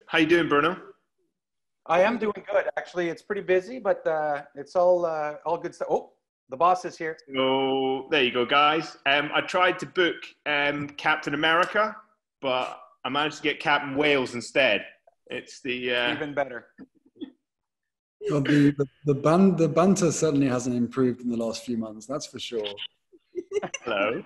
How you doing, Bruno? I am doing good. Actually, it's pretty busy, but it's all good stuff. Oh, the boss is here. So there you go, guys. I tried to book Captain America, but I managed to get Captain Wales instead. It's the Even better. Well, the banter certainly hasn't improved in the last few months. That's for sure. Hello.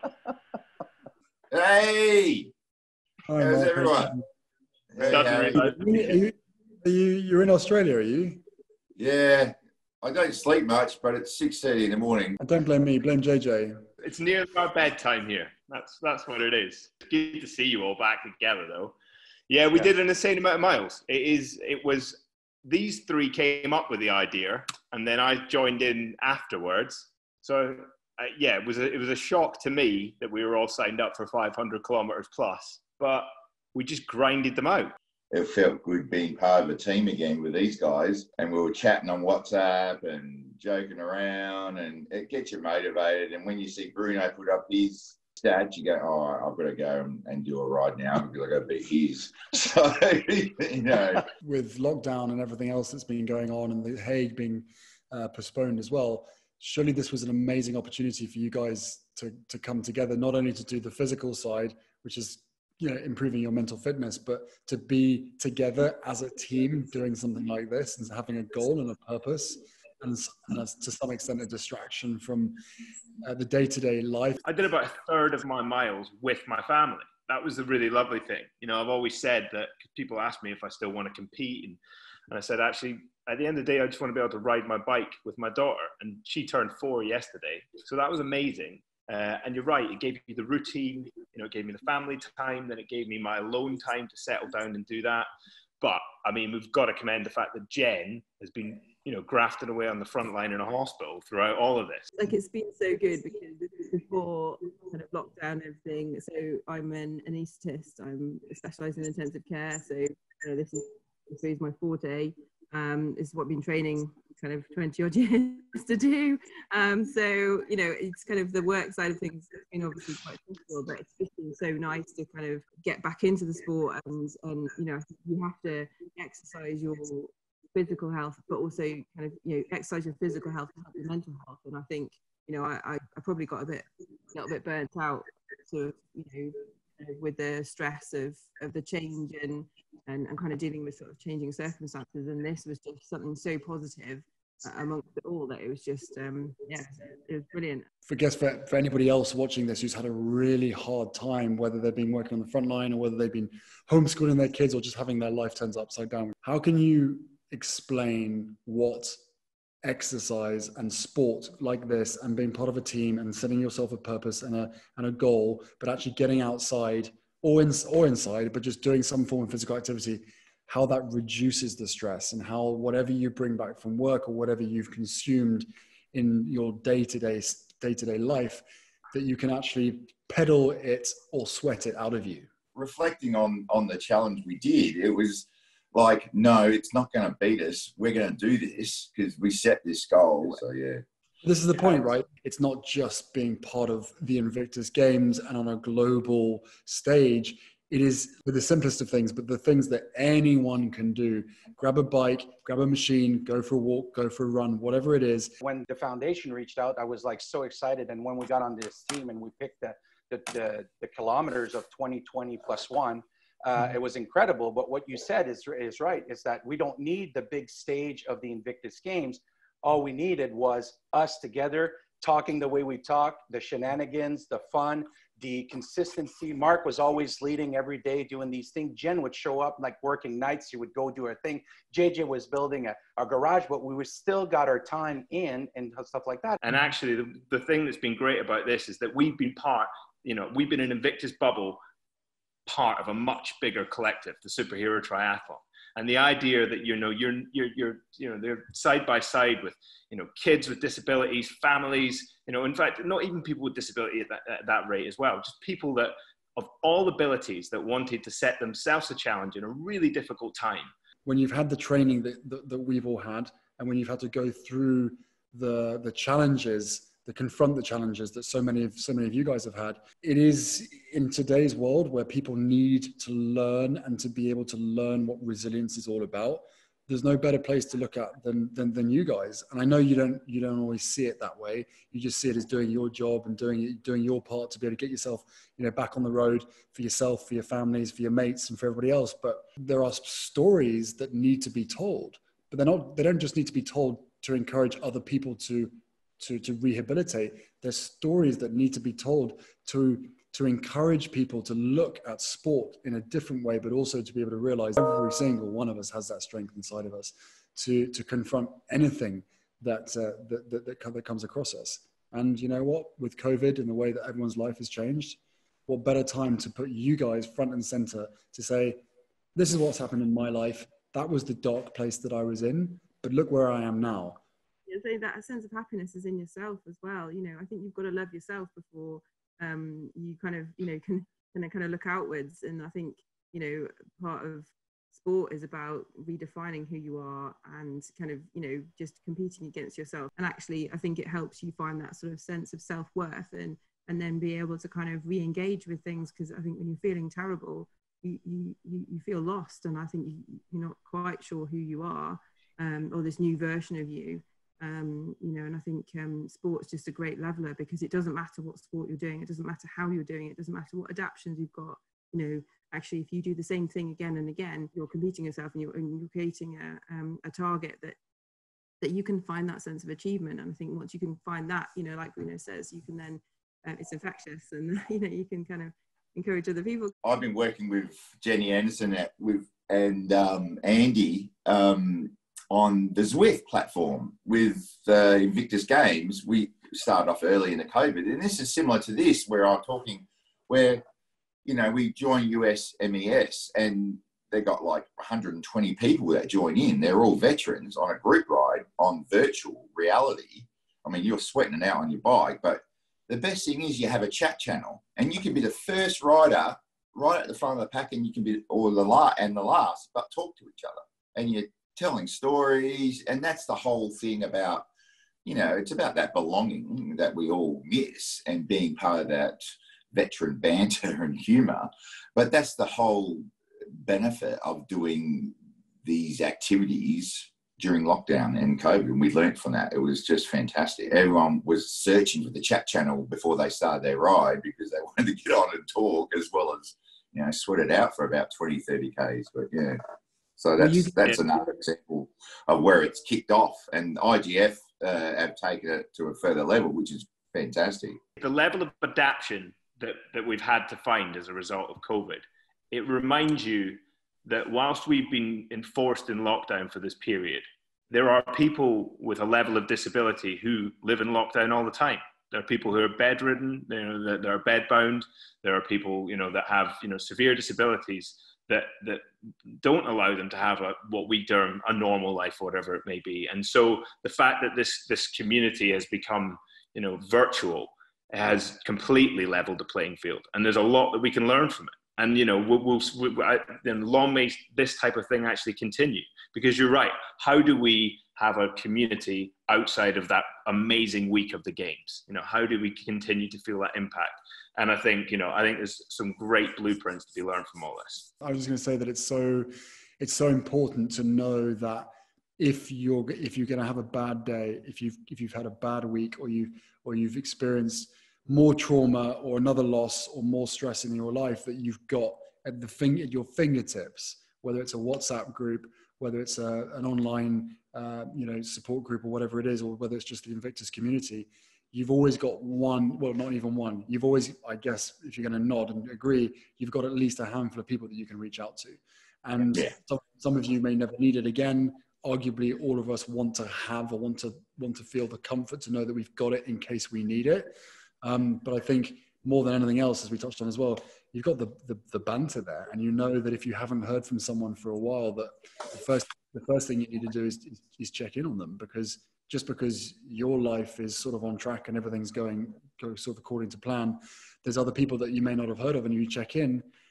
Hey, Hi, how's Mark. everyone? Hey, Doesn't Harry. realise- You're in Australia, are you? Yeah, I don't sleep much, but it's 6:30 in the morning. Don't blame me. Blame JJ. It's near our bedtime here. That's what it is. Good to see you all back together, though. Yeah, we did an insane amount of miles. It was these three came up with the idea, and then I joined in afterwards. So yeah, it was a shock to me that we were all signed up for 500 kilometers plus, but we just grinded them out. It felt good being part of a team again with these guys, and we were chatting on WhatsApp and joking around, and it gets you motivated. And when you see Bruno put up his stats, you go, "Oh, I've got to go and do a ride now because I've got to beat his." So, you know, With lockdown and everything else that's been going on, and the Hague being postponed as well, surely this was an amazing opportunity for you guys to come together, not only to do the physical side, which is improving your mental fitness, but to be together as a team doing something like this and having a goal and a purpose, and to some extent a distraction from the day-to-day life. I did about a third of my miles with my family. That was the really lovely thing. I've always said that people ask me if I still want to compete, and I said, actually, at the end of the day, I just want to be able to ride my bike with my daughter, and she turned 4 yesterday. So that was amazing. And you're right, it gave you the routine, it gave me the family time, then it gave me my alone time to settle down and do that. But I mean, we've got to commend the fact that Jen has been, grafted away on the front line in a hospital throughout all of this. Like, it's been so good because this is before kind of lockdown and everything. So I'm an anaesthetist. I'm specialised in intensive care. So this is my forte. This is what I've been training kind of 20 odd years to do. So, it's kind of the work side of things has been obviously quite difficult, but it's just been so nice to kind of get back into the sport and you have to exercise your physical health, but also kind of, exercise your physical health to help your mental health. And I think, I probably got a little bit burnt out sort of, with the stress of the change and kind of dealing with sort of changing circumstances. And this was just something so positive amongst it all that it was just, it was brilliant. For anybody else watching this who's had a really hard time, whether they've been working on the front line or whether they've been homeschooling their kids or just having their life turned upside down, how can you explain what exercise and sport like this and being part of a team and setting yourself a purpose and a goal, but actually getting outside or inside, but just doing some form of physical activity, how that reduces the stress, and how whatever you bring back from work or whatever you've consumed in your day-to-day life, that you can actually pedal it or sweat it out of you? reflecting on the challenge we did, it was like, no, it's not going to beat us. We're going to do this because we set this goal. So, yeah. This is the point, right? It's not just being part of the Invictus Games and on a global stage. It is with the simplest of things, but the things that anyone can do. Grab a bike, grab a machine, go for a walk, go for a run, whatever it is. When the foundation reached out, I was like so excited. And when we got on this team and we picked the kilometers of 2020 plus one, it was incredible. But what you said is right, is that we don't need the big stage of the Invictus Games. All we needed was us together, talking the way we talk, the shenanigans, the fun, the consistency. Mark was always leading every day, doing these things. Jen would show up like working nights. She would go do her thing. JJ was building a garage, but we still got our time in and stuff like that. And actually, the thing that's been great about this is that we've been we've been an Invictus bubble, part of a much bigger collective, the Superhero Triathlon. And the idea that, they're side by side with, kids with disabilities, families, in fact, not even people with disability at that rate as well, just people that of all abilities that wanted to set themselves a challenge in a really difficult time. When you've had the training that we've all had, and when you've had to go through the challenges confront the challenges that so many of you guys have had. It is in today's world where people need to learn and to be able to learn what resilience is all about. There's no better place to look at than you guys. And I know you don't always see it that way. You just see it as doing your job and doing your part to be able to get yourself, back on the road for yourself, for your families, for your mates, and for everybody else. But there are stories that need to be told, but they don't just need to be told to encourage other people to rehabilitate. There's stories that need to be told to encourage people to look at sport in a different way, but also to be able to realize every single one of us has that strength inside of us to confront anything that comes across us. And you know what? With COVID and the way that everyone's life has changed, what better time to put you guys front and center to say, this is what's happened in my life. That was the dark place that I was in, but look where I am now. So that sense of happiness is in yourself as well. I think you've got to love yourself before you kind of can look outwards. And I think part of sport is about redefining who you are and kind of just competing against yourself. And actually I think it helps you find that sort of sense of self-worth and then be able to kind of re-engage with things, because I think when you're feeling terrible you feel lost, and I think you're not quite sure who you are, or this new version of you. And I think sport's just a great leveler, because it doesn't matter what sport you're doing, it doesn't matter how you're doing it, it doesn't matter what adaptations you've got. Actually, if you do the same thing again and again, you're competing yourself and you're creating a target that you can find that sense of achievement. And I think once you can find that, like Bruno says, you can then it's infectious, and you can kind of encourage other people. I've been working with Jenny Anderson and Andy on the Zwift platform with Invictus Games. We started off early in the COVID, and this is similar to this, where I'm talking, where, we join US MES and they got like 120 people that join in. They're all veterans on a group ride on virtual reality. I mean, you're sweating it out on your bike, but the best thing is you have a chat channel, and you can be the first rider right at the front of the pack, and you can be, or the last, but talk to each other. And you're telling stories, and that's the whole thing about, it's about that belonging that we all miss and being part of that veteran banter and humor. But that's the whole benefit of doing these activities during lockdown and COVID, and we learned from that. It was just fantastic. Everyone was searching for the chat channel before they started their ride, because they wanted to get on and talk, as well as, sweat it out for about 20, 30 Ks. But yeah. So that's another example of where it's kicked off, and IGF have taken it to a further level, which is fantastic. The level of adaptation that we've had to find as a result of COVID, it reminds you that whilst we've been enforced in lockdown for this period, there are people with a level of disability who live in lockdown all the time. There are people who are bedridden, that are bedbound. There are people, that have, severe disabilities that don't allow them to have what we term a normal life, whatever it may be. And so the fact that this community has become, virtual, has completely leveled the playing field. And there's a lot that we can learn from it. And, then long may this type of thing actually continue, because you're right. How do we have a community outside of that amazing week of the games? How do we continue to feel that impact? And I think there's some great blueprints to be learned from all this. I was just going to say that it's so important to know that if you're going to have a bad day, if you've had a bad week, or you've experienced more trauma or another loss or more stress in your life, that you've got at your fingertips, whether it's a WhatsApp group, whether it's an online support group, or whatever it is, or whether it's just the Invictus community. You've always got one, well, not even one. You've always, I guess, if you're going to nod and agree, you've got at least a handful of people that you can reach out to. And some of you may never need it again. Arguably, all of us want to have, or want to feel the comfort to know that we've got it in case we need it. But I think more than anything else, as we touched on as well, you've got the banter there, and that if you haven't heard from someone for a while, that the first thing you need to do is check in on them, because just because your life is sort of on track and everything's going sort of according to plan, there's other people that you may not have heard of, and you check in,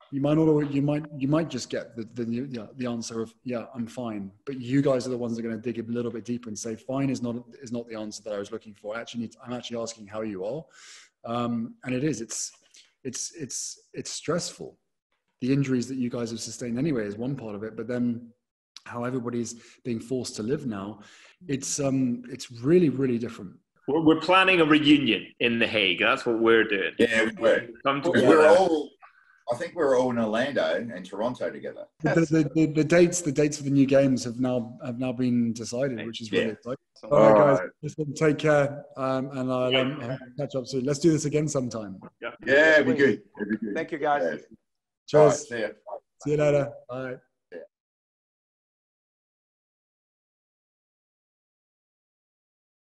You might not. You might just get the answer of yeah, I'm fine. But you guys are the ones that are going to dig a little bit deeper and say fine is not the answer that I was looking for. I'm actually asking how you are, and it is. It's stressful. The injuries that you guys have sustained anyway is one part of it, but then how everybody's being forced to live now, it's really, really different. We're planning a reunion in The Hague. That's what we're doing. Yeah, we're all. I think we're all in Orlando and Toronto together. The dates for the new games have now been decided, which is really exciting. All right, guys, listen, take care, and I'll catch up soon. Let's do this again sometime. Yeah, it'd be good. Thank you, guys. Cheers. Right, see ya. See you later. Bye.